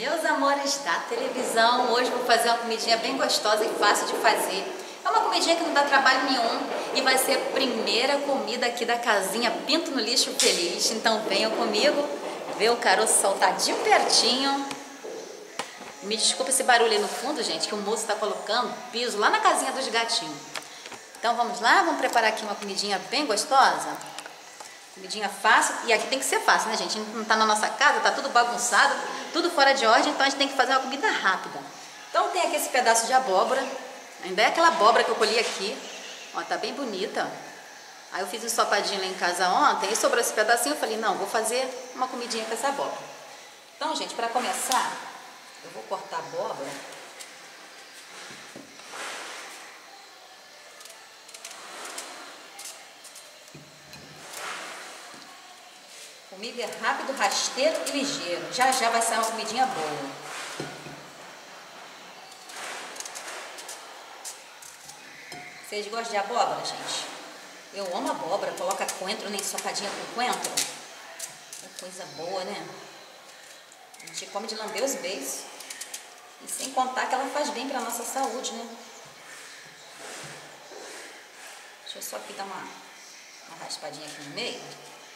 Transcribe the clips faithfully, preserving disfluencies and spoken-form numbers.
Meus amores da televisão, hoje vou fazer uma comidinha bem gostosa e fácil de fazer. É uma comidinha que não dá trabalho nenhum e vai ser a primeira comida aqui da casinha Pinto no Lixo Feliz. Então venham comigo ver o caroço saltar de pertinho. Me desculpa esse barulho aí no fundo, gente, que o moço está colocando piso lá na casinha dos gatinhos. Então vamos lá, vamos preparar aqui uma comidinha bem gostosa. Comidinha fácil, e aqui tem que ser fácil, né, gente? Não tá na nossa casa, tá tudo bagunçado, tudo fora de ordem, então a gente tem que fazer uma comida rápida. Então tem aqui esse pedaço de abóbora, ainda é aquela abóbora que eu colhi aqui, ó, tá bem bonita. Aí eu fiz um ensopadinho lá em casa ontem, e sobrou esse pedacinho, eu falei, não, vou fazer uma comidinha com essa abóbora. Então, gente, para começar, eu vou cortar a abóbora. Comigo é rápido, rasteiro e ligeiro. Já já vai sair uma comidinha boa. Vocês gostam de abóbora, gente? Eu amo abóbora. Coloca coentro, nem ensopadinha com coentro. É coisa boa, né? A gente come de lamber os beijos. E sem contar que ela faz bem para a nossa saúde, né? Deixa eu só aqui dar uma, uma raspadinha aqui no meio.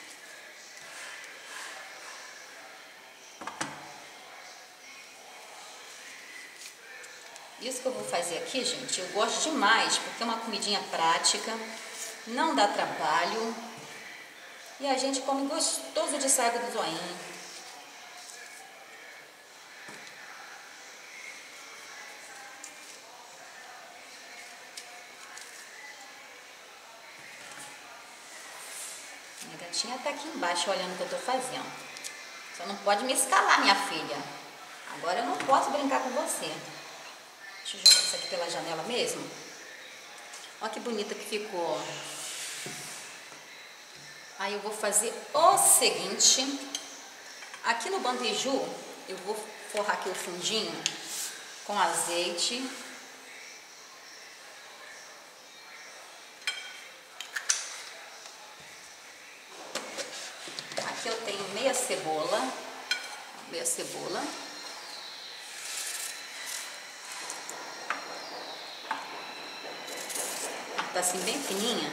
Isso que eu vou fazer aqui, gente, eu gosto demais, porque é uma comidinha prática, não dá trabalho, e a gente come gostoso de saia do zoinho. Minha gatinha tá aqui embaixo olhando o que eu tô fazendo. Você não pode me escalar, minha filha. Agora eu não posso brincar com você. Deixa eu jogar isso aqui pela janela mesmo. Olha que bonita que ficou. Aí eu vou fazer o seguinte. Aqui no bandeju, eu vou forrar aqui o fundinho com azeite. Aqui eu tenho meia cebola. Meia cebola. Tá assim bem fininha.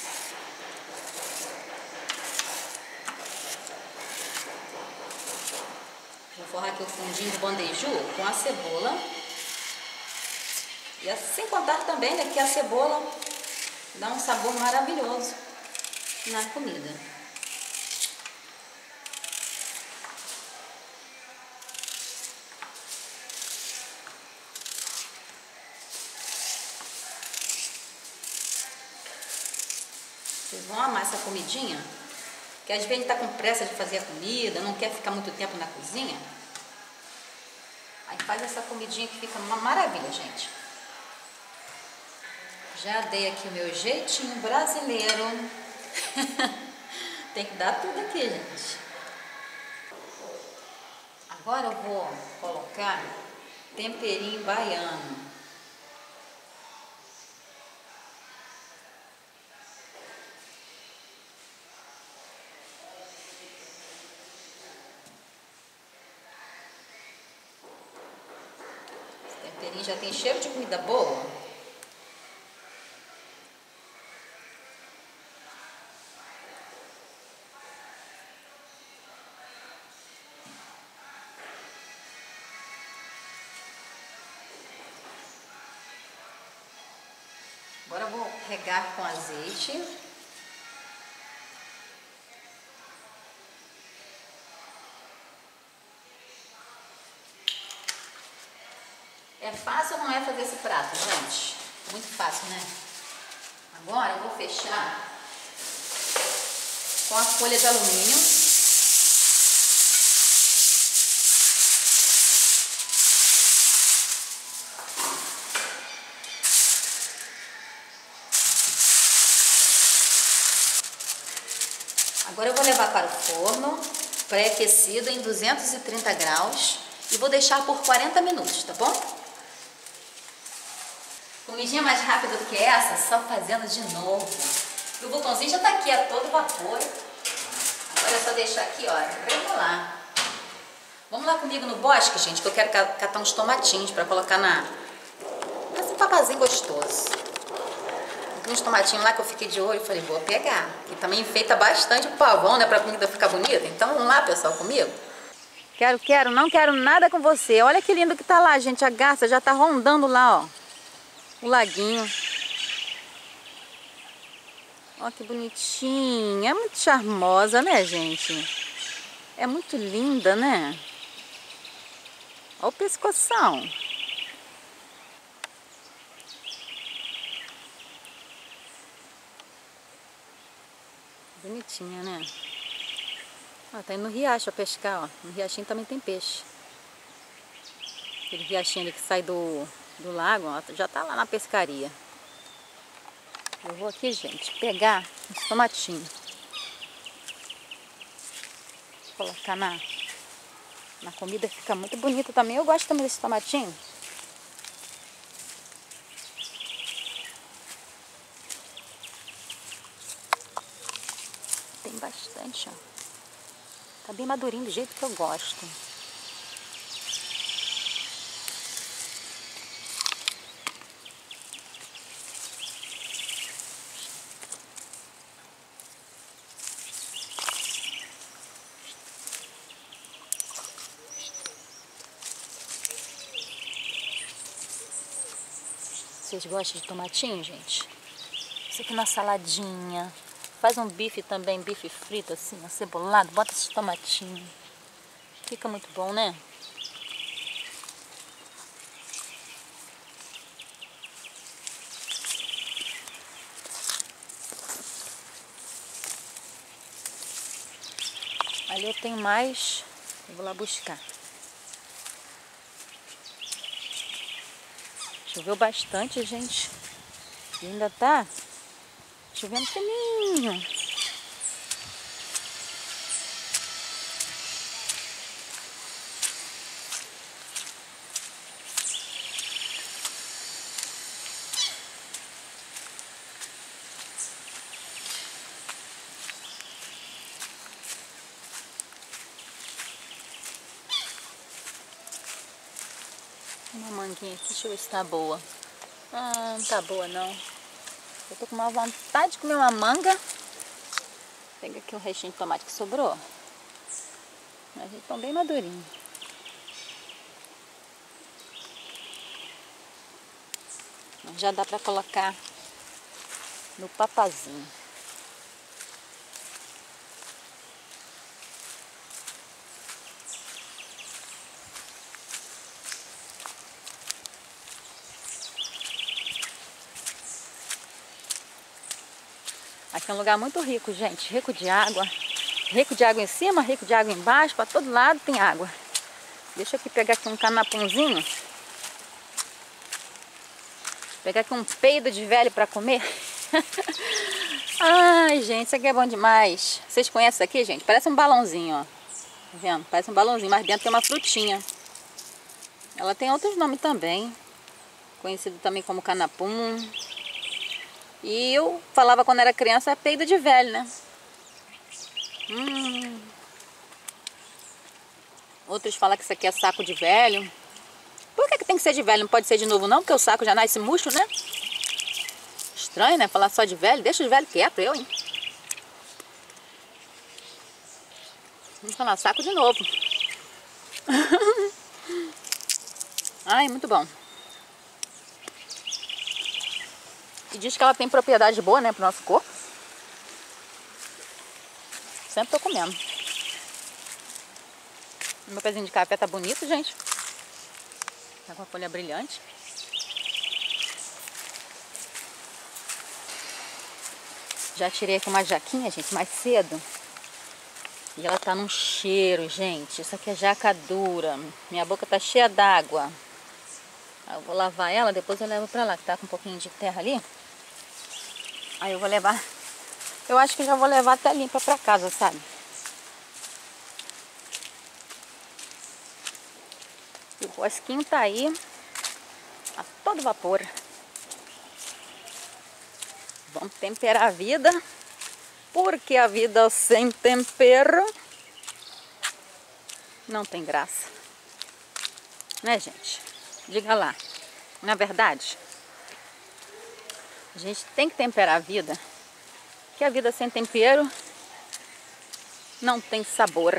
Vou forrar aqui o fundinho do bandeju com a cebola. E sem contar também, né, que a cebola dá um sabor maravilhoso na comida. Vocês vão amar essa comidinha, que às vezes tá com pressa de fazer a comida, não quer ficar muito tempo na cozinha. Aí faz essa comidinha que fica uma maravilha, gente. Já dei aqui o meu jeitinho brasileiro. Tem que dar tudo aqui, gente. Agora eu vou colocar temperinho baiano. Já tem cheiro de comida boa. Agora eu vou regar com azeite. É fácil ou não é fazer esse prato, gente? Muito fácil, né? Agora eu vou fechar com a folha de alumínio. Agora eu vou levar para o forno, pré-aquecido em duzentos e trinta graus, e vou deixar por quarenta minutos, tá bom? Comidinha mais rápida do que essa, só fazendo de novo. E o botãozinho já tá aqui a todo vapor. Agora é só deixar aqui, ó, remolar. Vamos lá comigo no bosque, gente, que eu quero catar uns tomatinhos para colocar na... Esse papazinho gostoso. Tem uns tomatinhos lá que eu fiquei de olho e falei, vou pegar. E também enfeita bastante o pavão, né, pra comida ficar bonita. Então vamos lá, pessoal, comigo? Quero, quero, não quero nada com você. Olha que lindo que tá lá, gente. A garça já tá rondando lá, ó. O laguinho. Olha que bonitinha. É muito charmosa, né, gente? É muito linda, né? Olha o pescoção. Bonitinha, né? Ó, tá indo no riacho a pescar, ó. No riachinho também tem peixe. Aquele riachinho ali que sai do, do lago, ó, já tá lá na pescaria. Eu vou aqui, gente, pegar uns tomatinhos. Colocar na, na comida, fica muito bonita também. Eu gosto também desse tomatinho. Tem bastante, ó. Tá bem madurinho do jeito que eu gosto. Vocês gostam de tomatinho, gente? Isso aqui na saladinha. Faz um bife também, bife frito assim, acebolado. Bota esses tomatinhos. Fica muito bom, né? Ali eu tenho mais. Eu vou lá buscar. Choveu bastante, gente. E ainda tá chovendo fininho. Uma manguinha aqui, deixa eu ver se tá boa. Ah, não tá boa não. Eu tô com uma vontade de comer uma manga. Pega aqui o restinho de tomate que sobrou. Mas eles estão bem madurinhos. Já dá pra colocar no papazinho. Aqui é um lugar muito rico, gente. Rico de água. Rico de água em cima, rico de água embaixo. Para todo lado tem água. Deixa eu aqui pegar aqui um canapãozinho. Pegar aqui um peido de velho para comer. Ai, gente, isso aqui é bom demais. Vocês conhecem isso aqui, gente? Parece um balãozinho, ó. Tá vendo? Parece um balãozinho, mas dentro tem uma frutinha. Ela tem outros nomes também. Conhecido também como canapum. E eu falava quando era criança, é peido de velho, né? Hum. Outros falam que isso aqui é saco de velho. Por que que tem que ser de velho? Não pode ser de novo não? Porque o saco já nasce murcho, né? Estranho, né? Falar só de velho. Deixa os velhos quieto, eu, hein? Vamos falar saco de novo. Ai, muito bom. E diz que ela tem propriedade boa, né, pro nosso corpo. Sempre tô comendo. Meu pezinho de café tá bonito, gente. Tá com a folha brilhante. Já tirei aqui uma jaquinha, gente, mais cedo. E ela tá num cheiro, gente. Isso aqui é jaca dura. Minha boca tá cheia d'água. Eu vou lavar ela, depois eu levo pra lá, que tá com um pouquinho de terra ali. Aí eu vou levar, eu acho que já vou levar até limpa pra casa, sabe? E o rosquinho tá aí a todo vapor. Vamos temperar a vida, porque a vida sem tempero Não tem graça. Né, gente? Diga lá. Não é verdade? A gente tem que temperar a vida, que a vida sem tempero não tem sabor.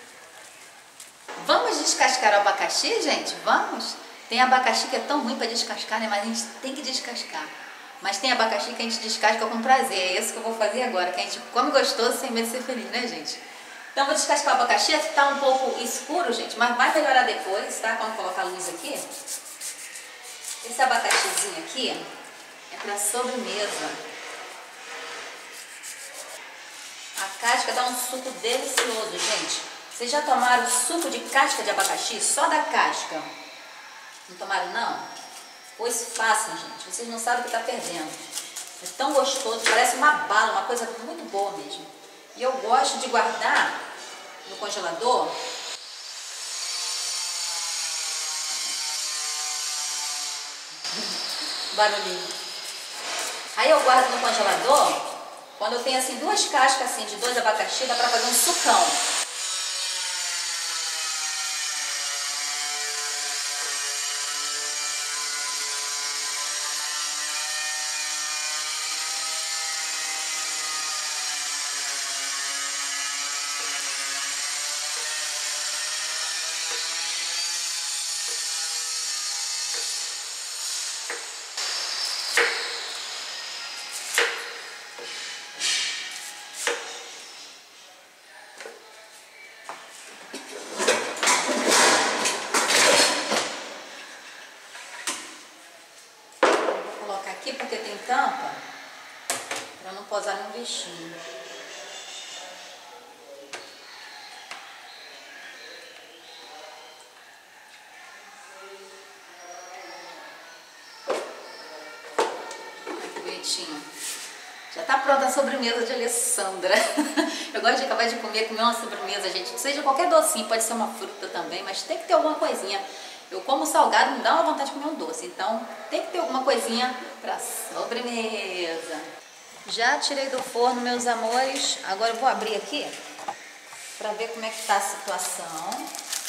Vamos descascar o abacaxi, gente? Vamos? Tem abacaxi que é tão ruim para descascar, né? Mas a gente tem que descascar. Mas tem abacaxi que a gente descasca com prazer. É isso que eu vou fazer agora, que a gente come gostoso sem medo de ser feliz, né, gente? Então vou descascar o abacaxi. Tá um pouco escuro, gente, mas vai melhorar depois, tá? Quando colocar a luz aqui. Esse abacaxizinho aqui é para sobremesa. A casca dá um suco delicioso, gente. Vocês já tomaram suco de casca de abacaxi? Só da casca? Não tomaram, não? Pois façam, gente. Vocês não sabem o que está perdendo. É tão gostoso, parece uma bala, uma coisa muito boa mesmo. E eu gosto de guardar no congelador. Barulhinho. Aí eu guardo no congelador. Quando eu tenho assim duas cascas assim de dois abacaxi, dá para fazer um sucão. Aqui porque tem tampa, para não posar no bichinho. Ai, que bonitinho. Já tá pronta a sobremesa de Alessandra. Eu gosto de acabar de comer, comer uma sobremesa, gente. Seja qualquer docinho, pode ser uma fruta também, mas tem que ter alguma coisinha. Eu como salgado, me dá uma vontade de comer um doce, então tem que ter alguma coisinha para sobremesa. Já tirei do forno, meus amores, agora eu vou abrir aqui para ver como é que tá a situação.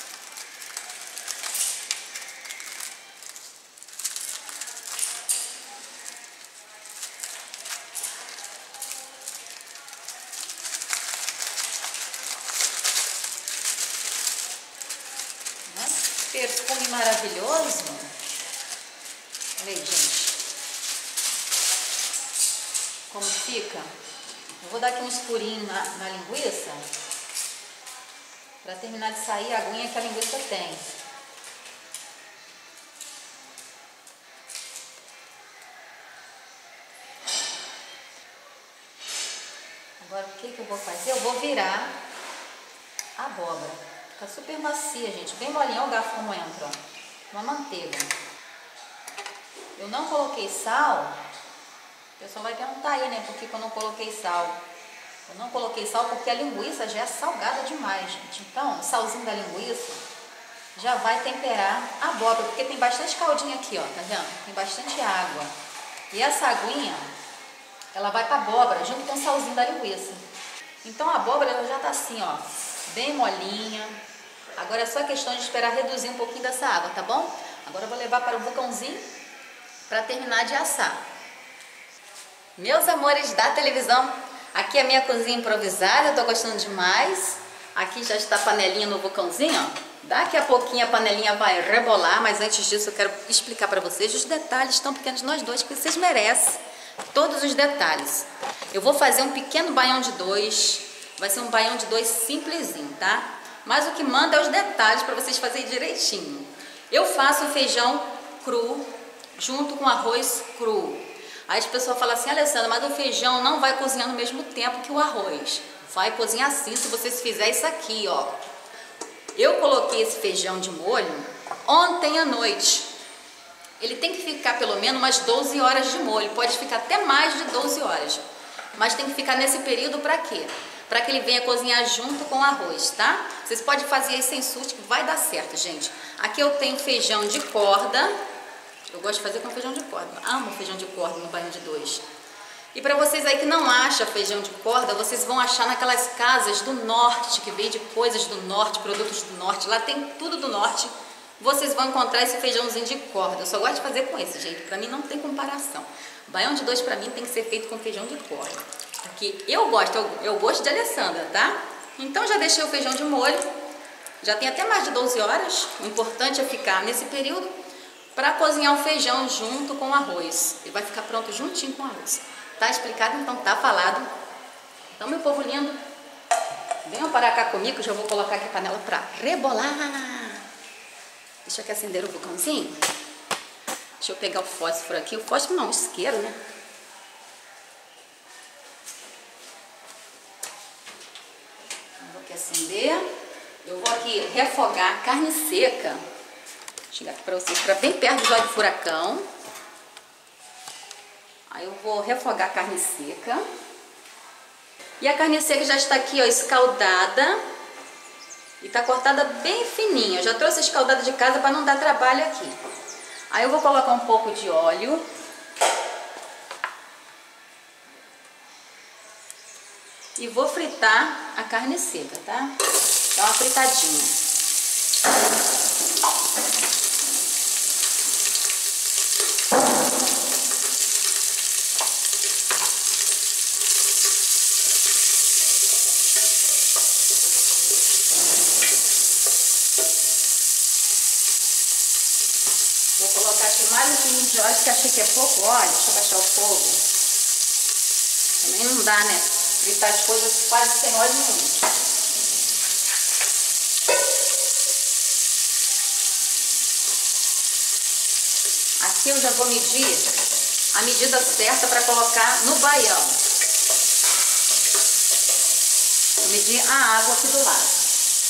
Perfume maravilhoso. Olha aí, gente. Como fica. Eu vou dar aqui uns furinhos na, na linguiça. Para terminar de sair a aguinha que a linguiça tem. Agora o que, que eu vou fazer? Eu vou virar a abóbora. Fica super macia, gente. Bem molinha. Olha o garfo como entra, ó. Uma manteiga. Eu não coloquei sal. O pessoal vai perguntar aí, né? Por que eu não coloquei sal? Eu não coloquei sal porque a linguiça já é salgada demais, gente. Então, o salzinho da linguiça já vai temperar a abóbora. Porque tem bastante caldinho aqui, ó. Tá vendo? Tem bastante água. E essa aguinha, ela vai pra abóbora junto com o salzinho da linguiça. Então, a abóbora ela já tá assim, ó. Bem molinha. Agora é só questão de esperar reduzir um pouquinho dessa água, tá bom? Agora eu vou levar para o vulcãozinho para terminar de assar. Meus amores da televisão, aqui é a minha cozinha improvisada, eu tô gostando demais. Aqui já está a panelinha no vulcãozinho, ó. Daqui a pouquinho a panelinha vai rebolar, mas antes disso eu quero explicar para vocês os detalhes tão pequenos nós dois que vocês merecem. Todos os detalhes. Eu vou fazer um pequeno baião de dois. Vai ser um baião de dois simplesinho, tá? Mas o que manda é os detalhes para vocês fazerem direitinho. Eu faço o feijão cru junto com arroz cru. Aí as pessoas falam assim, Alessandra, mas o feijão não vai cozinhar no mesmo tempo que o arroz. Vai cozinhar assim se vocês fizerem isso aqui, ó. Eu coloquei esse feijão de molho ontem à noite. Ele tem que ficar pelo menos umas doze horas de molho. Pode ficar até mais de doze horas. Mas tem que ficar nesse período para quê? Para que ele venha cozinhar junto com o arroz, tá? Vocês podem fazer isso sem susto que vai dar certo, gente. Aqui eu tenho feijão de corda. Eu gosto de fazer com feijão de corda. Amo feijão de corda no banho de dois. E para vocês aí que não acham feijão de corda, vocês vão achar naquelas casas do norte, que vende coisas do norte, produtos do norte. Lá tem tudo do norte. Vocês vão encontrar esse feijãozinho de corda. Eu só gosto de fazer com esse, gente. Para mim não tem comparação. Baião de dois para mim tem que ser feito com feijão de corda. Porque eu gosto, eu, eu gosto de Alessandra, tá? Então já deixei o feijão de molho. Já tem até mais de doze horas. O importante é ficar nesse período para cozinhar o feijão junto com o arroz. Ele vai ficar pronto juntinho com o arroz. Tá explicado? Então tá falado. Então, meu povo lindo, venham parar cá comigo, que eu já vou colocar aqui a panela para rebolar. Deixa eu aqui acender o vulcãozinho. Deixa eu pegar o fósforo aqui. O fósforo não, o isqueiro, né? Eu vou aqui acender. Eu vou aqui refogar a carne seca. Vou chegar aqui para vocês, para bem perto do olho do furacão. Aí eu vou refogar a carne seca. E a carne seca já está aqui, ó, escaldada. E tá cortada bem fininha. Eu já trouxe a escaldada de casa para não dar trabalho aqui. Aí eu vou colocar um pouco de óleo. E vou fritar a carne seca, tá? Dá uma fritadinha. Vou colocar aqui mais um pouquinho de óleo, que achei que é pouco óleo. Deixa eu baixar o fogo. Também não dá, né? Fritar as coisas quase sem óleo nenhum. Aqui eu já vou medir a medida certa para colocar no baião. Vou medir a água aqui do lado.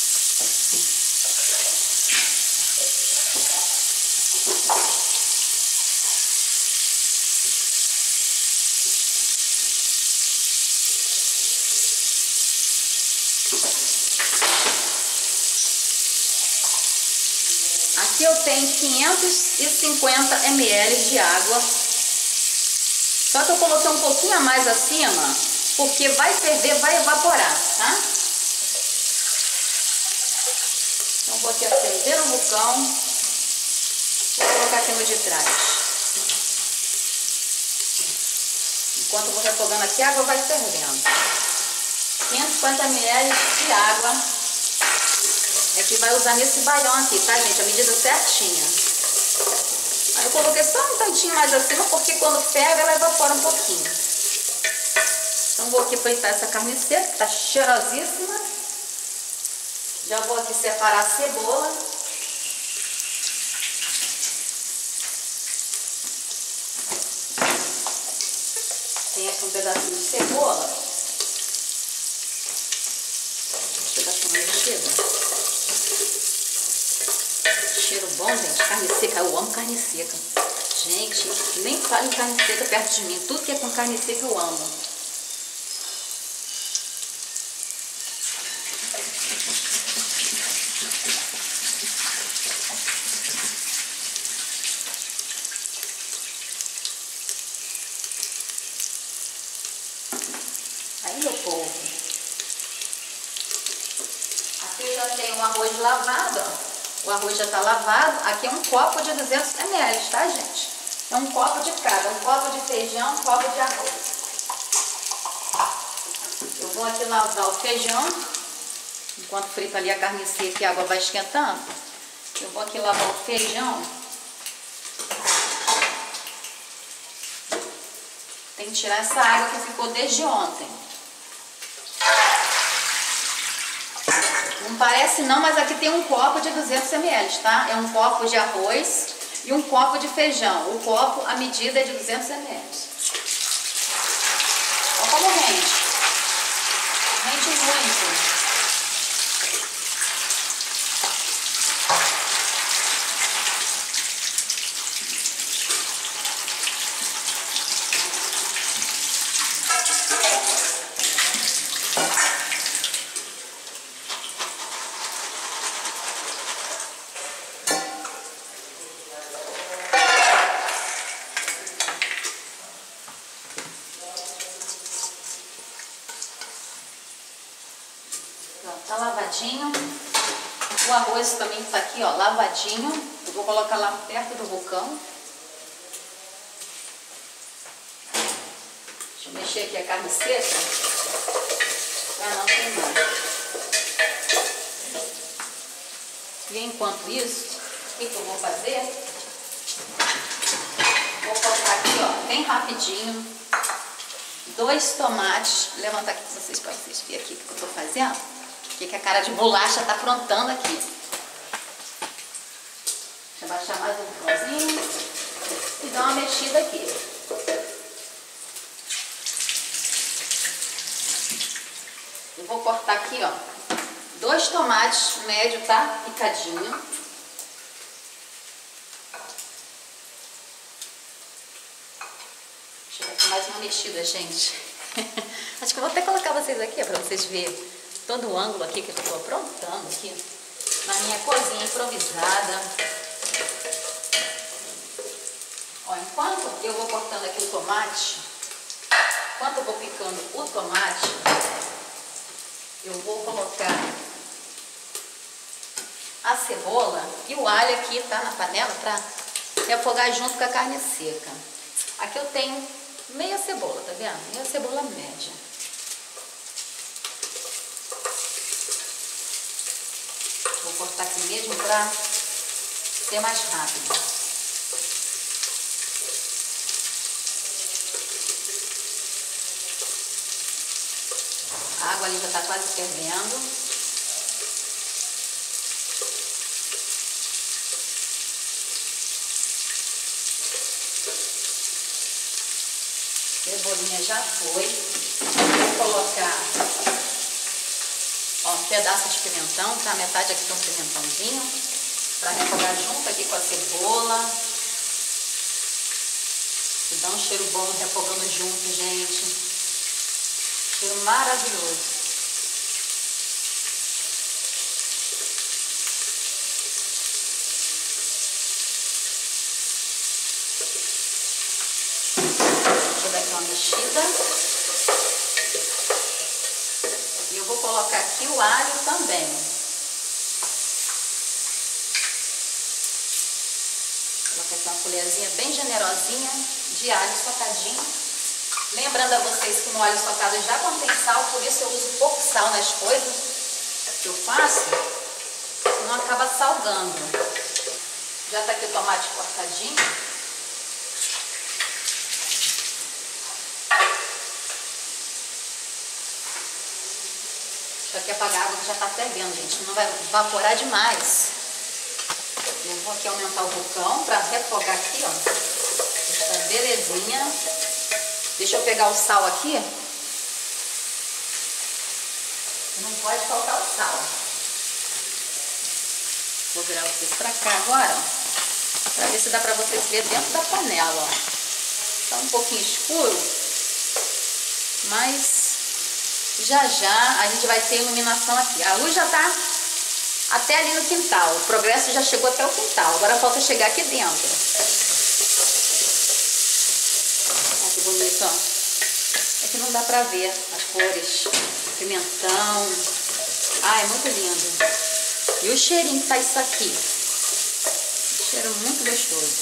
Aqui eu tenho quinhentos e cinquenta mililitros de água. Só que eu coloquei um pouquinho a mais acima, porque vai ferver, vai evaporar, tá? Então vou aqui acender o vulcão. Vou colocar aqui no de trás. Enquanto eu vou refogando aqui, a água vai fervendo. quinhentos e cinquenta mililitros de água. É que vai usar nesse baião aqui, tá, gente? A medida certinha. Aí eu coloquei só um tantinho mais acima, porque quando ferve ela evapora um pouquinho. Então vou aqui fritar essa carne seca, que tá cheirosíssima. Já vou aqui separar a cebola. Tem aqui um pedacinho de cebola. Deixa eu dar aqui uma mexida. Cheiro bom, gente. Carne seca, eu amo carne seca. Gente, nem fale em carne seca perto de mim. Tudo que é com carne seca eu amo. Aí, meu povo, aqui eu já tenho o arroz lavado, ó. O arroz já está lavado. Aqui é um copo de duzentos mililitros, tá, gente? É um copo de cada. Um copo de feijão, um copo de arroz. Eu vou aqui lavar o feijão. Enquanto frita ali a carne seca e a água vai esquentando. Eu vou aqui lavar o feijão. Tem que tirar essa água que ficou desde ontem. Não parece não, mas aqui tem um copo de duzentos mililitros, tá? É um copo de arroz e um copo de feijão. O copo, a medida é de duzentos mililitros. Olha como rende. Rende muito. lavadinho. O arroz também está aqui, ó, lavadinho. Eu vou colocar lá perto do vulcão. Deixa eu mexer aqui a carne seca para não queimar. E enquanto isso, o que, que eu vou fazer? Vou colocar aqui, ó, bem rapidinho, dois tomates. Vou levantar aqui para vocês, para vocês verem aqui o que eu estou fazendo. O que, que a cara de bolacha está aprontando aqui. Deixa eu baixar mais um pãozinho e dar uma mexida aqui. Eu vou cortar aqui, ó, dois tomates médio, tá? Picadinho. Deixa eu dar aqui mais uma mexida, gente. Acho que eu vou até colocar vocês aqui, para vocês verem todo o ângulo aqui que eu estou aprontando aqui na minha cozinha improvisada. Ó, enquanto eu vou cortando aqui o tomate, enquanto eu vou picando o tomate, eu vou colocar a cebola e o alho aqui, tá, na panela, para refogar junto com a carne seca. Aqui eu tenho meia cebola, tá vendo? Meia cebola média. Vou cortar aqui mesmo para ser mais rápido. A água ali já está quase fervendo. Cebolinha já foi. Vou colocar, ó, um pedaço de pimentão, tá? Metade aqui tem um pimentãozinho, para refogar junto aqui com a cebola. E dá um cheiro bom refogando junto, gente. Cheiro maravilhoso. Deixa eu dar aqui uma mexida. E eu vou colocar aqui o alho também. Vou colocar aqui uma colherzinha bem generosinha de alho socadinho. Lembrando a vocês que no alho socado já contém sal, por isso eu uso pouco sal nas coisas que eu faço, não acaba salgando. Já tá aqui o tomate cortadinho. Deixa eu aqui apagar a água que já tá fervendo, gente, não vai evaporar demais. Eu vou aqui aumentar o vulcão para refogar aqui, ó, essa belezinha. Deixa eu pegar o sal aqui. Não pode faltar o sal. Vou virar vocês pra cá agora, para ver se dá pra vocês verem dentro da panela, ó. Tá um pouquinho escuro, mas já já a gente vai ter iluminação aqui. A luz já tá até ali no quintal. O progresso já chegou até o quintal. Agora falta chegar aqui dentro. Bonito, ó. É que não dá pra ver as cores. Pimentão. Ah, é muito lindo. E o cheirinho que tá isso aqui. Um cheiro muito gostoso.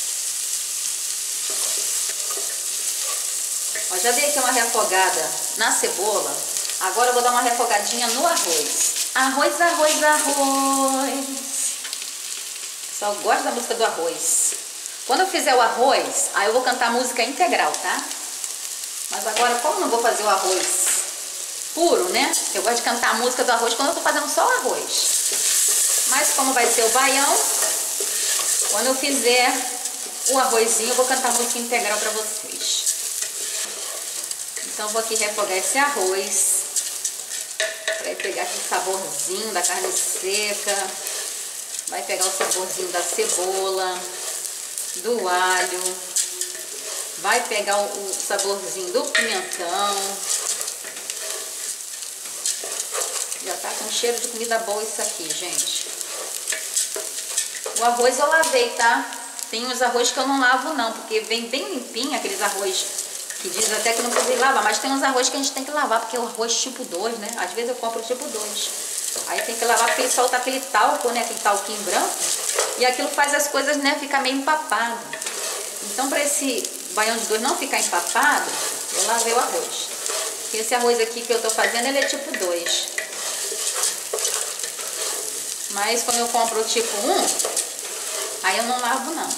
Ó, já dei aqui uma refogada na cebola. Agora eu vou dar uma refogadinha no arroz. Arroz, arroz, arroz. Só gosto da música do arroz. Quando eu fizer o arroz, aí eu vou cantar a música integral, tá? Mas agora, como eu não vou fazer o arroz puro, né? Eu gosto de cantar a música do arroz quando eu tô fazendo só o arroz. Mas como vai ser o baião, quando eu fizer o arrozinho, eu vou cantar a música integral pra vocês. Então, eu vou aqui refogar esse arroz, pra pegar aquele saborzinho da carne seca, vai pegar o saborzinho da cebola, do alho, vai pegar o saborzinho do pimentão. Já tá com cheiro de comida boa isso aqui, gente. O arroz eu lavei, tá? Tem uns arroz que eu não lavo não, porque vem bem limpinho, aqueles arroz que diz até que não precisa lavar, mas tem uns arroz que a gente tem que lavar, porque é o arroz tipo dois, né? Às vezes eu compro o tipo dois. Aí tem que lavar porque ele solta aquele talco, né? Aquele talquinho branco. E aquilo faz as coisas, né, ficar meio empapado. Então, para esse baião de dois não ficar empapado, eu lavei o arroz. E esse arroz aqui que eu tô fazendo, ele é tipo dois. Mas quando eu compro o tipo um, aí eu não lavo não.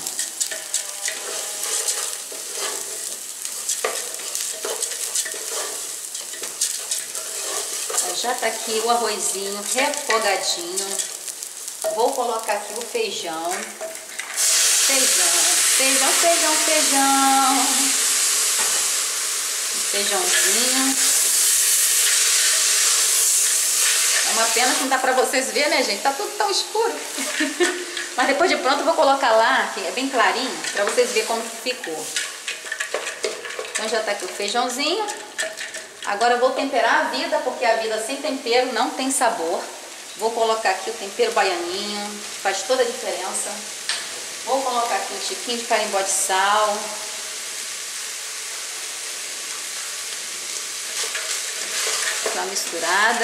Já tá aqui o arrozinho refogadinho. Vou colocar aqui o feijão. Feijão, feijão, feijão, feijão. Um feijãozinho. É uma pena que não dá pra vocês verem, né, gente? Tá tudo tão escuro. Mas depois de pronto eu vou colocar lá, que é bem clarinho, pra vocês verem como que ficou. Então já tá aqui o feijãozinho. Agora eu vou temperar a vida, porque a vida sem tempero não tem sabor. Vou colocar aqui o tempero baianinho, que faz toda a diferença. Vou colocar aqui um tiquinho de carimbó de sal. Dá uma misturada.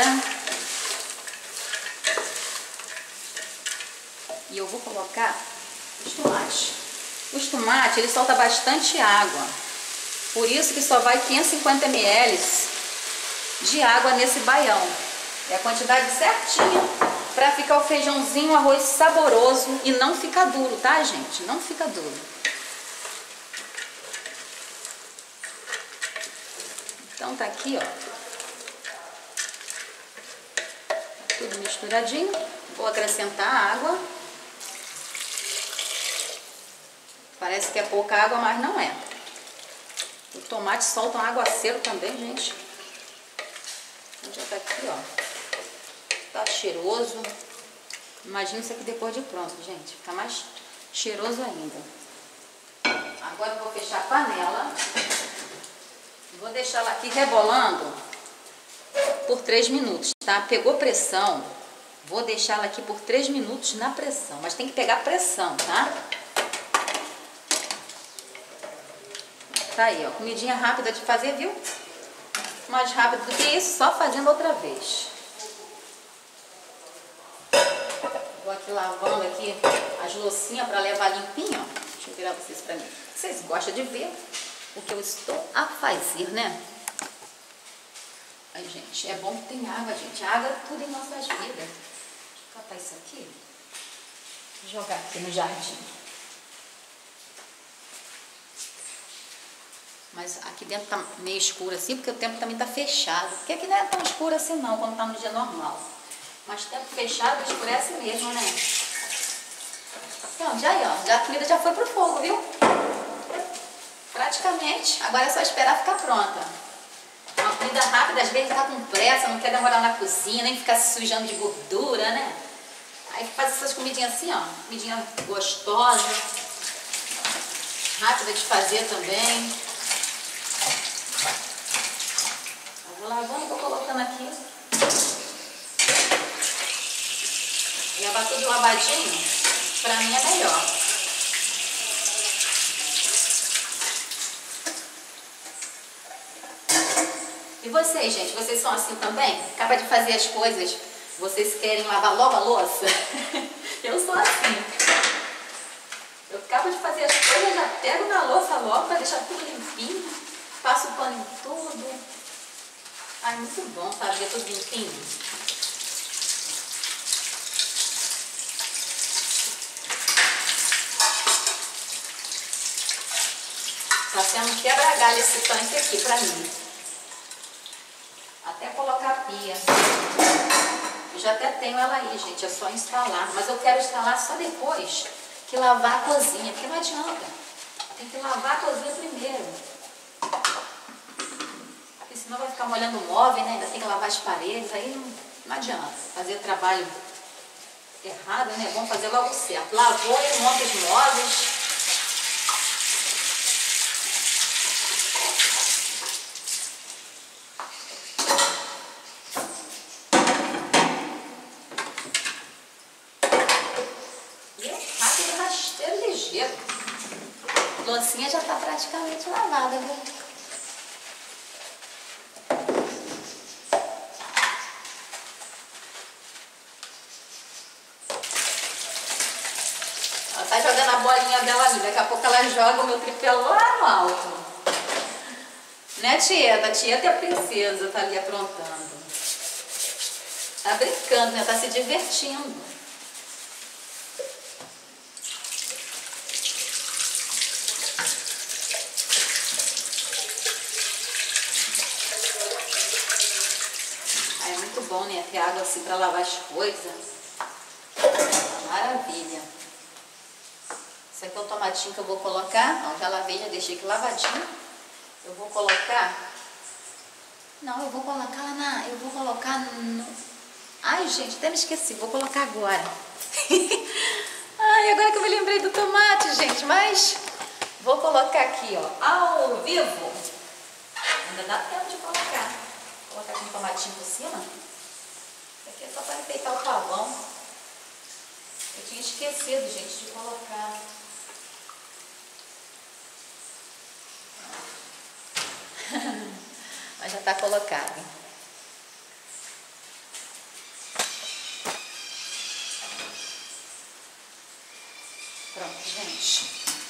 E eu vou colocar os tomates. Os tomates, ele solta bastante água. Por isso que só vai quinhentos e cinquenta mililitros de água nesse baião. É a quantidade certinha para ficar o feijãozinho, o arroz saboroso e não ficar duro, tá, gente? Não fica duro. Então tá aqui, ó. Tudo misturadinho. Vou acrescentar água. Parece que é pouca água, mas não é. O tomate solta um aguaceiro também, gente. Já tá aqui, ó. Tá cheiroso. Imagina isso aqui depois de pronto, gente. Fica mais cheiroso ainda. Agora eu vou fechar a panela. Vou deixar ela aqui rebolando por três minutos, tá? Pegou pressão. Vou deixar ela aqui por três minutos na pressão. Mas tem que pegar pressão, tá? Tá aí, ó. Comidinha rápida de fazer, viu? Mais rápido do que isso, só fazendo outra vez. Vou aqui lavando aqui as loucinhas para levar limpinho, ó. Deixa eu virar vocês para mim. Vocês gostam de ver o que eu estou a fazer, né? Aí, gente, é bom que tem água, gente. Água é tudo em nossas vidas. Deixa eu catar isso aqui. Vou jogar aqui no jardim. Mas aqui dentro tá meio escuro assim, porque o tempo também tá fechado. Porque aqui não é tão escuro assim não, quando tá no dia normal. Mas tempo fechado escurece mesmo, né? Então, já aí, ó. Já, a comida já foi pro fogo, viu? Praticamente. Agora é só esperar ficar pronta. Uma comida rápida, às vezes tá com pressa, não quer demorar na cozinha, nem ficar se sujando de gordura, né? Aí faz essas comidinhas assim, ó. Comidinha gostosa. Rápida de fazer também. Vou lavando, vou colocando aqui. Levar tudo lavadinho, pra mim é melhor. E vocês, gente, vocês são assim também? Acaba de fazer as coisas, vocês querem lavar logo a louça? Eu sou assim. Eu acabo de fazer as coisas, já pego na louça logo pra deixar tudo limpinho. Passo o pano em tudo. Ai, muito bom, sabe? Ver tudo limpinho. Tá sendo um quebra-galho esse tanque aqui pra mim. Até colocar a pia. Eu já até tenho ela aí, gente. É só instalar. Mas eu quero instalar só depois que lavar a cozinha. Porque não adianta. Tem que lavar a cozinha primeiro. Porque senão vai ficar molhando o móvel, né? Ainda tem que lavar as paredes. Aí não, não adianta. Fazer trabalho errado, né? É bom fazer logo certo. Lavou e monta os móveis. A loucinha já está praticamente lavada, viu? bolinha dela ali. Daqui a pouco ela joga o meu tripé lá no alto. Né, Tieta? A Tieta é a princesa, tá ali aprontando. Tá brincando, né? Tá se divertindo. Ah, é muito bom, né? Ter água assim pra lavar as coisas. Maravilha. Esse aqui é o tomatinho que eu vou colocar. Não, já lavei, já deixei aqui lavadinho. Eu vou colocar... Não, eu vou colocar lá na... Eu vou colocar no... Ai, gente, até me esqueci. Vou colocar agora. Ai, agora que eu me lembrei do tomate, gente. Mas vou colocar aqui, ó, ao vivo. Ainda dá tempo de colocar. Vou colocar aqui um tomatinho por cima. Isso aqui é só para enfeitar o pavão. Eu tinha esquecido, gente, de colocar... Mas já está colocado. Pronto, gente.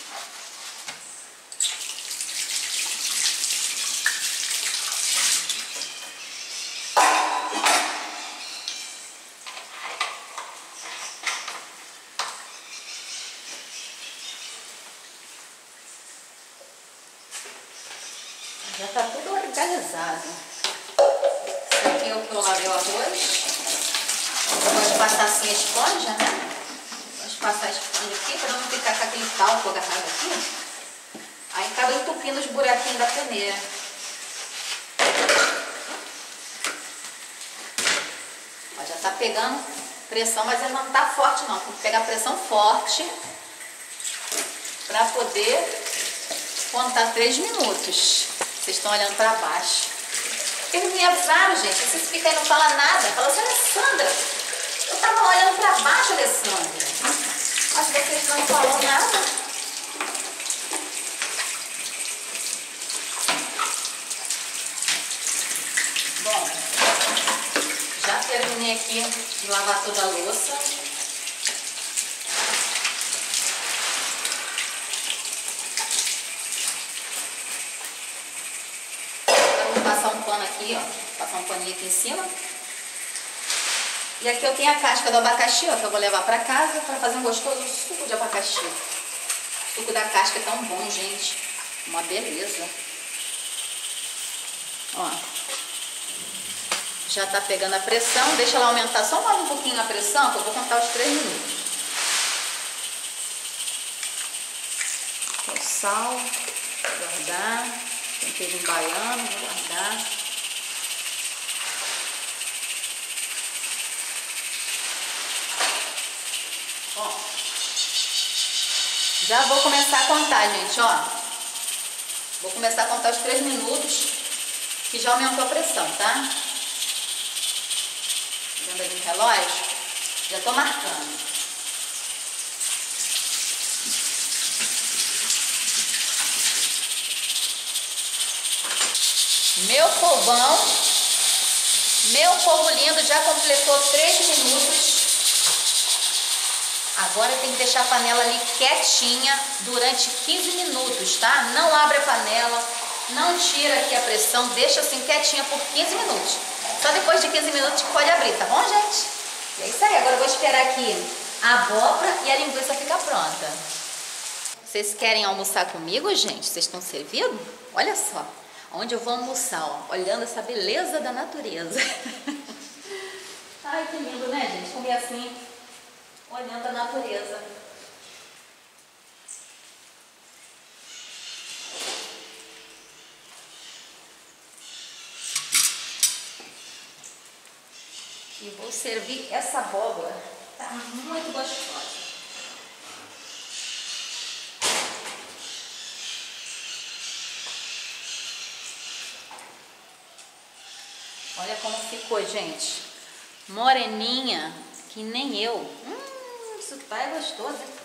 Já está tudo organizado. Esse aqui é o que eu lavei o arroz. Eu gosto de passar assim a esponja, né? Gosto de passar a esponja aqui para não ficar com aquele talco agarrado aqui. Aí acaba entupindo os buraquinhos da peneira. Ó, já está pegando pressão, mas ele não está forte não. Tem que pegar pressão forte para poder contar três minutos. Vocês estão olhando para baixo. Eles me avisaram, gente. Vocês ficam aí e não falam nada. Falam assim, Alessandra, eu estava olhando para baixo, Alessandra. Acho que vocês não falam nada. Bom, já terminei aqui de lavar toda a louça. Passar um pano aqui, ó, passar um paninho aqui em cima. E aqui eu tenho a casca do abacaxi, ó, que eu vou levar pra casa para fazer um gostoso suco de abacaxi. O suco da casca é tão bom, gente. Uma beleza. Ó. Já tá pegando a pressão. Deixa ela aumentar só mais um pouquinho a pressão, que eu vou contar os três minutos. O sal, vou guardar. Temperinho baiano, vou guardar. Ó, já vou começar a contar, gente, ó. Vou começar a contar os três minutos, que já aumentou a pressão, tá? Vendo ali no relógio? Já tô marcando. Meu povão, meu povo lindo, já completou três minutos. Agora tem que deixar a panela ali quietinha durante quinze minutos, tá? Não abre a panela, não tira aqui a pressão, deixa assim quietinha por quinze minutos. Só depois de quinze minutos que pode abrir, tá bom, gente? E é isso aí, agora eu vou esperar aqui a abóbora e a linguiça ficar pronta. Vocês querem almoçar comigo, gente? Vocês estão servidos? Olha só. Onde eu vou almoçar, ó, olhando essa beleza da natureza. Ai, que lindo, né, gente? Comer assim, olhando a natureza. E vou servir essa abóbora. Tá muito gostosa. Olha como ficou, gente. Moreninha, que nem eu. Hum, isso tá é gostoso, hein?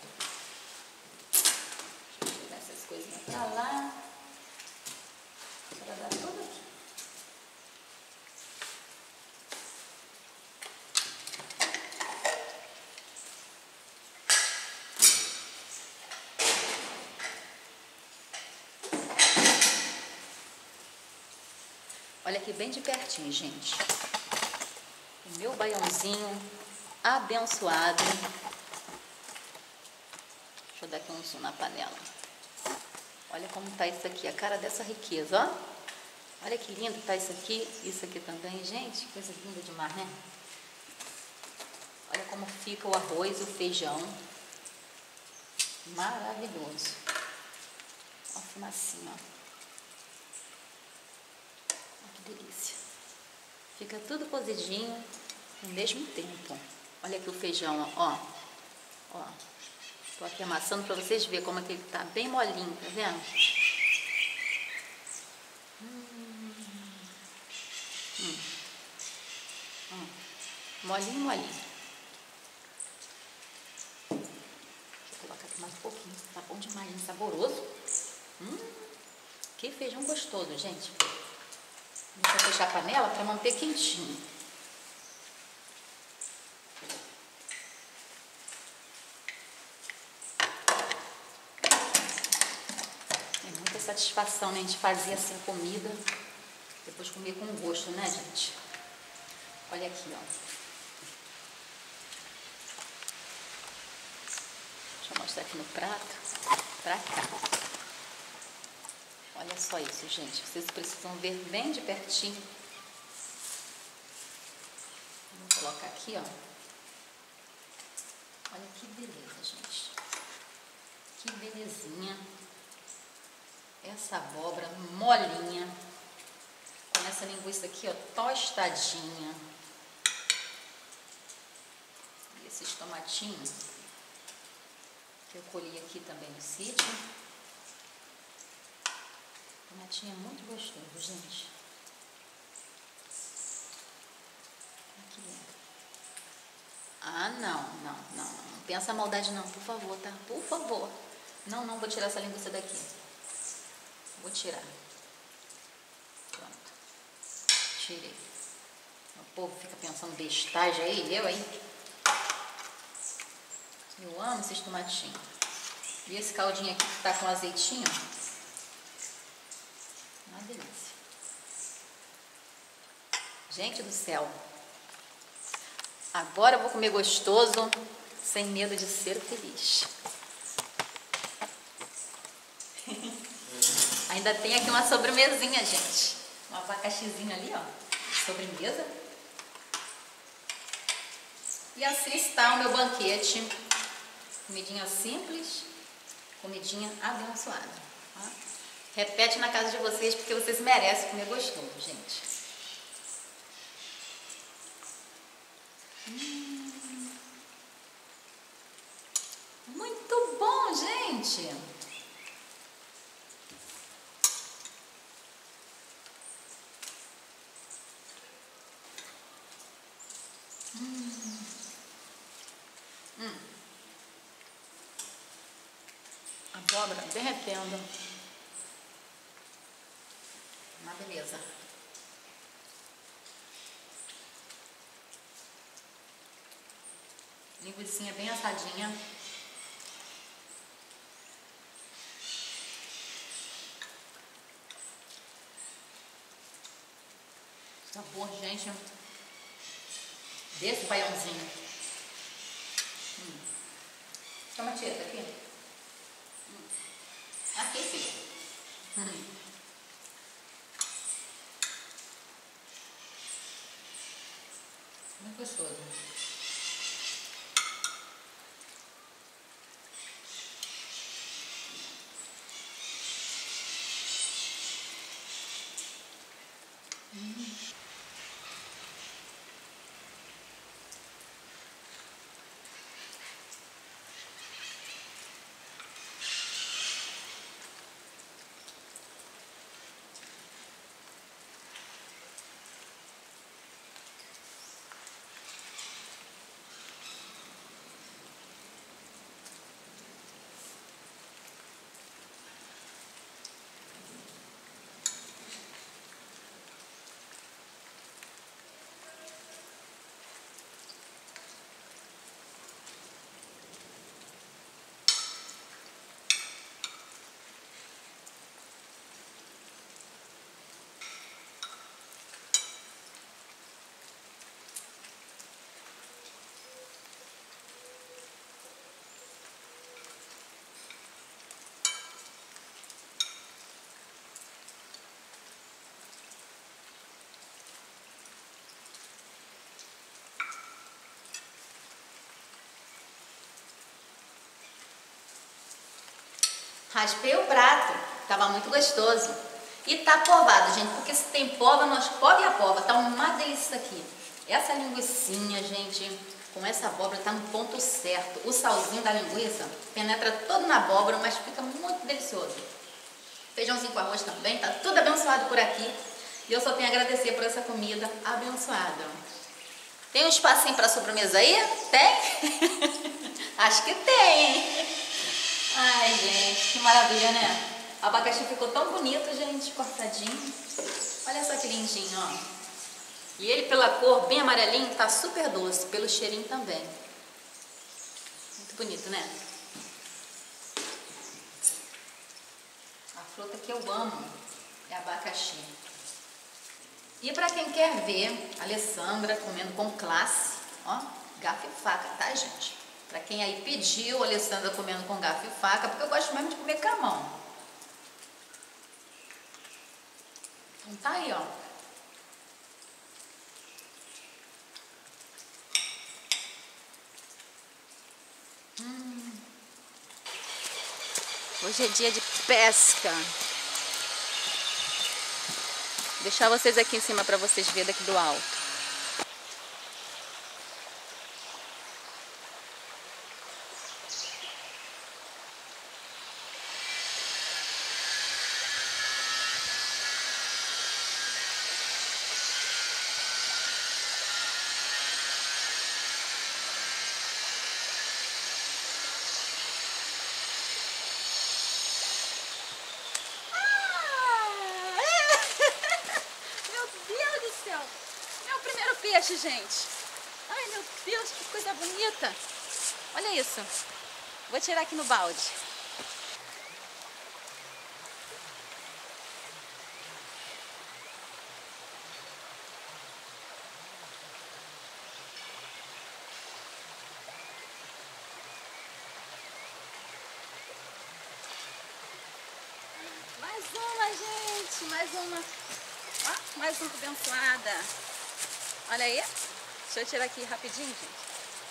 Deixa eu pegar essas coisinhas pra lá. Pra dar tudo aqui. Olha aqui bem de pertinho, gente. O meu baiãozinho abençoado. Deixa eu dar aqui um zoom na panela. Olha como tá isso aqui, a cara dessa riqueza, ó. Olha que lindo tá isso aqui, isso aqui também, gente. Coisa linda demais, né? Olha como fica o arroz, o feijão. Maravilhoso. Olha a fumacinha, ó. Olha que delícia. Fica tudo cozidinho no mesmo tempo. Olha aqui o feijão, ó. Ó. Tô aqui amassando para vocês verem como é que ele tá bem molinho, tá vendo? Hum. Hum. Hum. Molinho, molinho. Mais um pouquinho, tá bom demais, hein? Saboroso. Hum, que feijão gostoso, gente. Deixa eu fechar a panela para manter quentinho. É muita satisfação, né? A gente fazer assim a comida, depois comer com gosto, né, gente? Olha aqui, ó. Deixa eu mostrar aqui no prato, pra cá. Olha só isso, gente. Vocês precisam ver bem de pertinho. Vou colocar aqui, ó. Olha que beleza, gente. Que belezinha. Essa abóbora molinha. Com essa linguiça aqui, ó, tostadinha. E esses tomatinhos que eu colhi aqui também no sítio. Tomatinho é muito gostoso, gente. Aqui dentro. Ah, não, não, não, não. Não pensa maldade não, por favor, tá? Por favor. Não, não, vou tirar essa linguiça daqui. Vou tirar. Pronto. Tirei. O povo fica pensando bestagem aí, eu aí. Eu amo esses tomatinhos. E esse caldinho aqui que tá com azeitinho. Uma delícia. Gente do céu. Agora eu vou comer gostoso, sem medo de ser feliz. Ainda tem aqui uma sobremesinha, gente. Um abacaxizinho ali, ó. Sobremesa. E assim está o meu banquete. Comidinha simples, comidinha abençoada. Ó. Repete na casa de vocês, porque vocês merecem comer gostoso, gente. Hum. Muito bom, gente. Hum. Hum. Abóbora derretendo. Uma beleza. Linguicinha bem assadinha. Sabor, gente, desse baiãozinho. Hum. Toma a tieta aqui. Hum. Aqui, filha. Hum. Muito gostoso. Hum. Raspei o prato, tava muito gostoso. E tá povado, gente, porque se tem pova, nós pova e a pova. Tá uma delícia aqui. Essa linguicinha, gente, com essa abóbora tá no ponto certo. O salzinho da linguiça penetra todo na abóbora, mas fica muito delicioso. Feijãozinho com arroz também, tá tudo abençoado por aqui. E eu só tenho a agradecer por essa comida abençoada. Tem um espacinho para sobremesa aí? Tem? Acho que tem, hein? Ai, gente, que maravilha, né? O abacaxi ficou tão bonito, gente, cortadinho. Olha só que lindinho, ó. E ele, pela cor bem amarelinho, tá super doce, pelo cheirinho também. Muito bonito, né? A fruta que eu amo é abacaxi. E para quem quer ver a Alessandra comendo com classe, ó, garfo e faca, tá, gente? Para quem aí pediu a Alessandra comendo com garfo e faca, porque eu gosto mesmo de comer com a mão. Então tá aí, ó. Hum. Hoje é dia de pesca. Vou deixar vocês aqui em cima para vocês verem daqui do alto. Meu primeiro peixe, gente. Ai, meu Deus, que coisa bonita. Olha isso. Vou tirar aqui no balde. Mais uma, gente. Mais uma. Ó, mais uma abençoada. Olha aí. Deixa eu tirar aqui rapidinho, gente.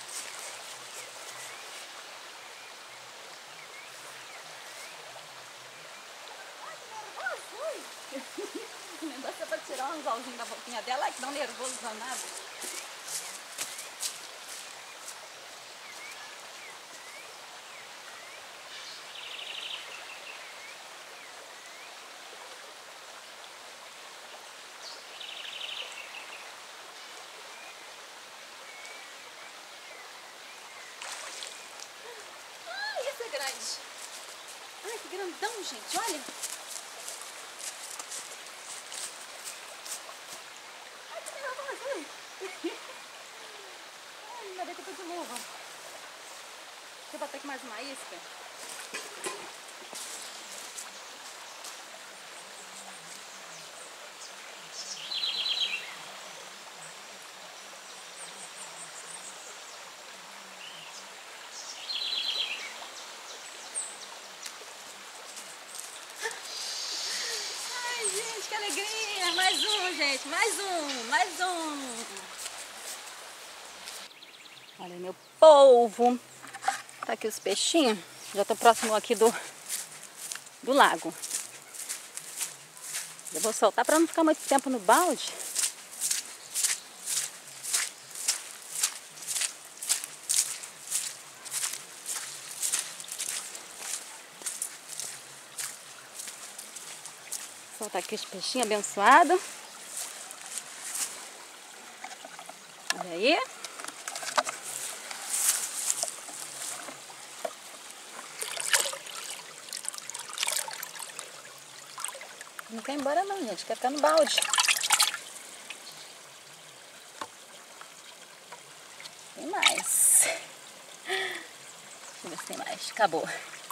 O negócio é pra tirar um anzolzinho da boquinha dela. Ai, que dá um nervoso danado. Grande. Ai, que grandão, gente, olha. Ai, que nervoso, ai. Ai, ainda bem que eu tô de luva. Deixa eu botar aqui mais uma isca. Que alegria! Mais um, gente! Mais um! Mais um! Olha, meu polvo! Tá aqui os peixinhos. Já tô próximo aqui do, do lago. Eu vou soltar para não ficar muito tempo no balde. Soltar aqui os peixinhos abençoados. Olha aí. Não quer ir embora não, gente. Quer ficar no balde. Tem mais. Deixa eu ver se tem mais. Acabou.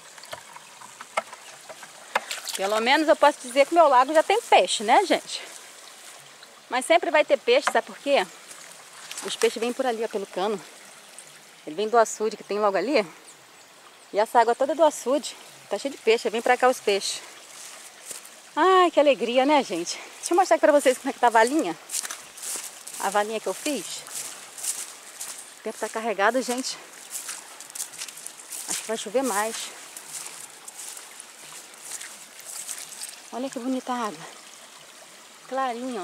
Pelo menos eu posso dizer que meu lago já tem peixe, né, gente? Mas sempre vai ter peixe, sabe por quê? Os peixes vêm por ali, ó, pelo cano. Ele vem do açude que tem logo ali. E essa água toda é do açude. Tá cheio de peixe, vem pra cá os peixes. Ai, que alegria, né, gente? Deixa eu mostrar aqui pra vocês como é que tá a valinha. A valinha que eu fiz. O tempo tá carregado, gente. Acho que vai chover mais. Olha que bonita a água. Clarinho, ó.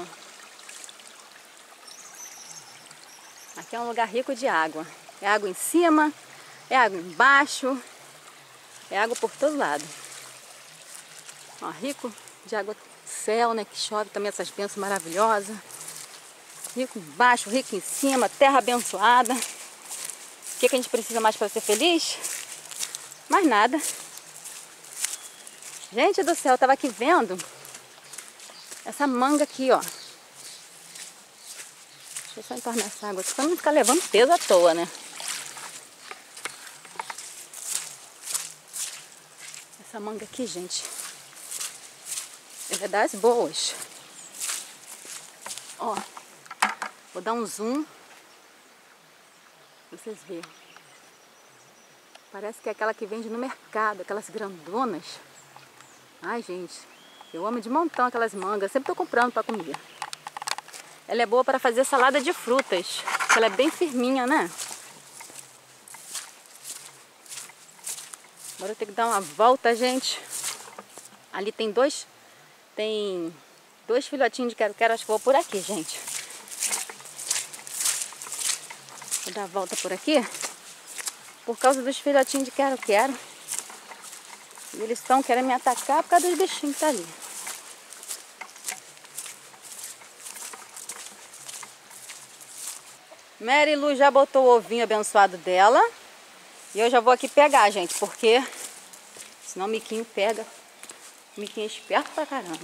Aqui é um lugar rico de água. É água em cima, é água embaixo, é água por todo lado. Ó, rico de água do céu, né? Que chove também essas bênçãos maravilhosas. Rico embaixo, rico em cima, terra abençoada. O que, que a gente precisa mais para ser feliz? Mais nada. Gente do céu, eu tava aqui vendo essa manga aqui, ó. Deixa eu só entornar essa água aqui pra não ficar levando peso à toa, né? Essa manga aqui, gente, é das boas. Ó, vou dar um zoom pra vocês verem. Parece que é aquela que vende no mercado, aquelas grandonas. Ai, gente, eu amo de montão aquelas mangas. Sempre tô comprando para comer. Ela é boa para fazer salada de frutas. Ela é bem firminha, né? Agora eu tenho que dar uma volta, gente. Ali tem dois... Tem dois filhotinhos de quero-quero. Acho que vou por aqui, gente. Vou dar a volta por aqui. Por causa dos filhotinhos de quero-quero. Eles estão querendo me atacar por causa dos bichinhos que tá ali. Mary Lu já botou o ovinho abençoado dela. E eu já vou aqui pegar, gente, porque senão o Miquinho pega. O Miquinho é esperto pra caramba.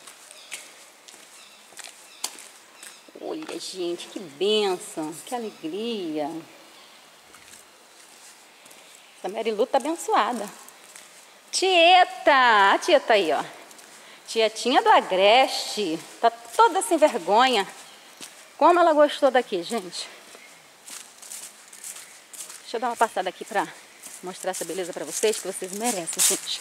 Olha, gente, que bênção, que alegria. Essa Mary Lu tá abençoada. Tieta, a Tieta aí, ó. Tietinha do Agreste. Tá toda sem vergonha. Como ela gostou daqui, gente. Deixa eu dar uma passada aqui pra mostrar essa beleza pra vocês, que vocês merecem, gente.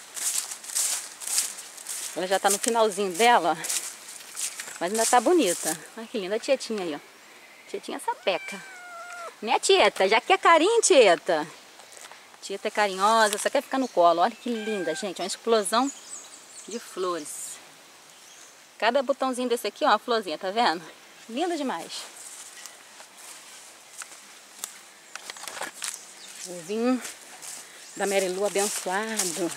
Ela já tá no finalzinho dela, ó. Mas ainda tá bonita. Olha que linda a Tietinha aí, ó. Tietinha sapeca. Né, Tieta? Já quer carinho, Tieta? Tieta é carinhosa, só quer ficar no colo. Olha que linda, gente. Uma explosão de flores. Cada botãozinho desse aqui, ó, uma florzinha, tá vendo? Linda demais. Ovinho da Mary Lu abençoado.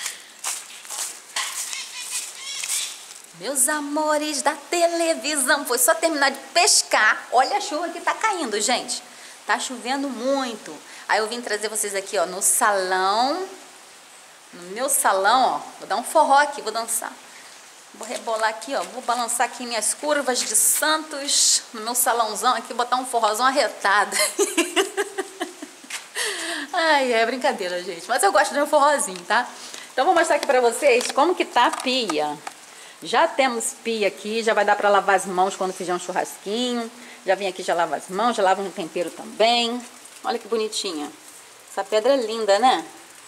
Meus amores da televisão, foi só terminar de pescar. Olha a chuva que tá caindo, gente. Tá chovendo muito. Aí eu vim trazer vocês aqui, ó, no salão. No meu salão, ó. Vou dar um forró aqui, vou dançar. Vou rebolar aqui, ó. Vou balançar aqui minhas curvas de Santos. No meu salãozão aqui, botar um forrozão arretado. Ai, é brincadeira, gente. Mas eu gosto de um forrozinho, tá? Então vou mostrar aqui pra vocês como que tá a pia. Já temos pia aqui, já vai dar pra lavar as mãos quando fizer um churrasquinho. Já vim aqui, já lavo as mãos, já lavo um tempero também. Olha que bonitinha. Essa pedra é linda, né?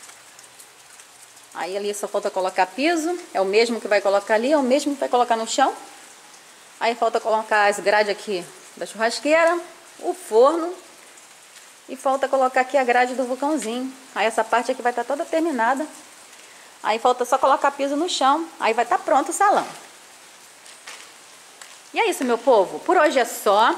Aí ali só falta colocar piso. É o mesmo que vai colocar ali, é o mesmo que vai colocar no chão. Aí falta colocar as grades aqui da churrasqueira, o forno. E falta colocar aqui a grade do vulcãozinho. Aí essa parte aqui vai estar toda terminada. Aí falta só colocar piso no chão. Aí vai estar pronto o salão. E é isso, meu povo. Por hoje é só.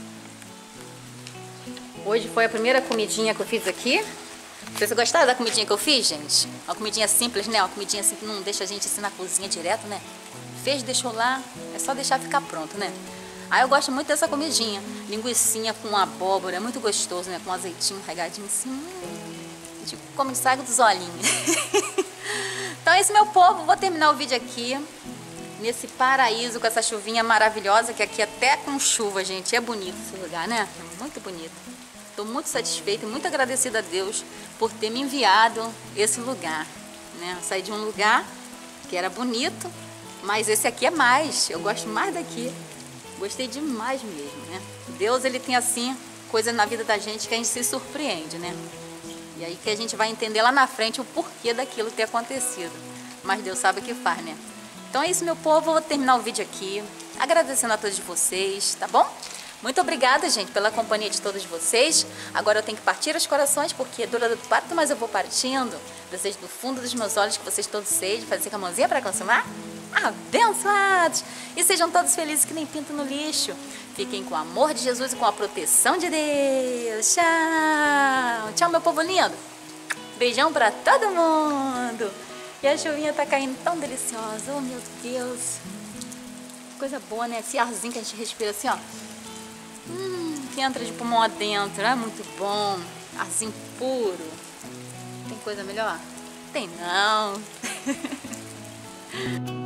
Hoje foi a primeira comidinha que eu fiz aqui. Vocês gostaram da comidinha que eu fiz, gente? Uma comidinha simples, né? Uma comidinha assim que não deixa a gente assim na cozinha direto, né? Fez, deixou lá. É só deixar ficar pronto, né? Aí eu gosto muito dessa comidinha. Linguicinha com abóbora. É muito gostoso, né? Com azeitinho regadinho assim. Hum, tipo, come saco dos olhinhos. Então é isso, meu povo. Vou terminar o vídeo aqui. Nesse paraíso, com essa chuvinha maravilhosa. Que aqui até com chuva, gente. É bonito esse lugar, né? É muito bonito. Estou muito satisfeita e muito agradecida a Deus por ter me enviado esse lugar, né? Eu saí de um lugar que era bonito, mas esse aqui é mais. Eu gosto mais daqui. Gostei demais mesmo, né? Deus, ele tem assim coisa na vida da gente que a gente se surpreende, né? E aí que a gente vai entender lá na frente o porquê daquilo ter acontecido. Mas Deus sabe o que faz, né? Então é isso, meu povo. Eu vou terminar o vídeo aqui, agradecendo a todos vocês, tá bom? Muito obrigada, gente, pela companhia de todos vocês. Agora eu tenho que partir os corações, porque é dura do parto, mas eu vou partindo. Desejo do fundo dos meus olhos que vocês todos sejam, fazer com a mãozinha para consumar. Abençoados! E sejam todos felizes que nem pinto no lixo. Fiquem com o amor de Jesus e com a proteção de Deus. Tchau! Tchau, meu povo lindo! Beijão para todo mundo! E a chuvinha tá caindo tão deliciosa. Oh, meu Deus! Coisa boa, né? Esse arzinho que a gente respira assim, ó. Hum, que entra de pulmão adentro, é muito bom. Arzinho puro. Tem coisa melhor? Tem não.